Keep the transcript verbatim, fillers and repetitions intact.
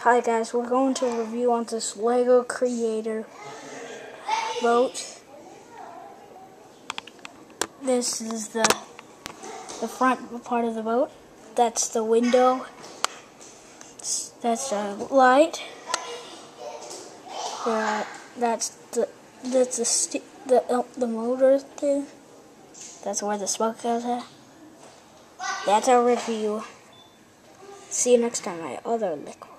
Hi guys, we're going to review on this Lego Creator boat. This is the the front part of the boat. That's the window. That's the light. Uh, that's the that's the st the uh, the motor thing. That's where the smoke goes at. That's our review. See you next time, my other liquid.